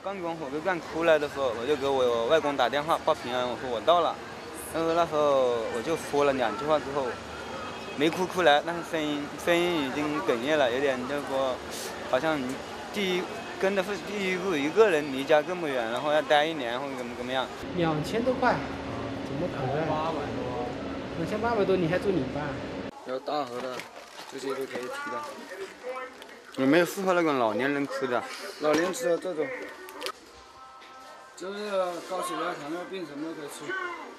刚从火车站出来的时候，我就给我外公打电话报平安，我说我到了。但是那时候我就说了2句话之后，没哭出来，但是声音已经哽咽了，有点就是说，好像跟的是第一个一个人离家这么远，然后要待1年或者怎么样。 2000多块，怎么可能？2800多，你还住领班？ 有大盒的，这些都可以提的。有没有适合那种老年人吃的？ 老年吃的这种，就是高血压、糖尿病什么都可以吃。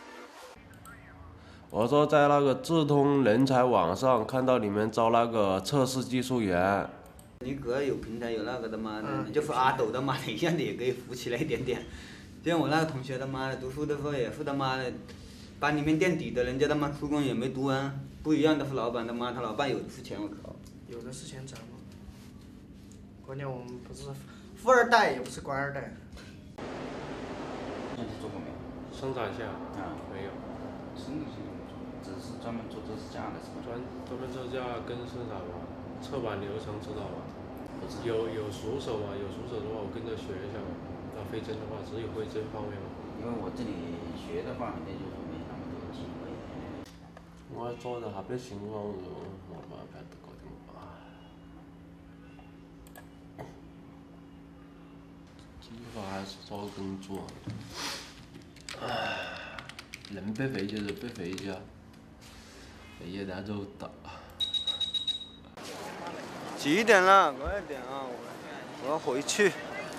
我说在那个智通人才网上看到你们招那个测试技术员。 你只要有平台有那个的嘛，你就是阿斗的嘛，一样的也可以扶起来一点点。就像我那个同学他妈的读书的时候也是他妈的，班里面垫底的，人家他妈初中也没读完，不一样的是老板他妈，他老爸有的是钱，我靠。 有的是钱挣嘛。关键我们不是富二代，也不是官二代。 那你做过没有？ 生产线没有。 生产线只是专门做支架的是吧？ 专门支架跟生产吧，侧板流程知道吧？有熟手嘛？有熟手的话，我跟着学一下嘛。那飞针的话，只有飞针方面嘛。 因为我这里学的话，那就是没那么多机会。 我做的还不行咯，我麻烦得搞定吧。计划还是找工作。人不肥就是不肥家，肥也拿走打。 几点了？快点啊！我要回去。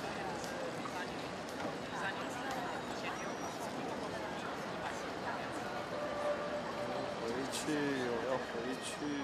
我要回去。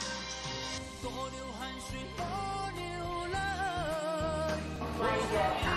多流汗水，多流泪。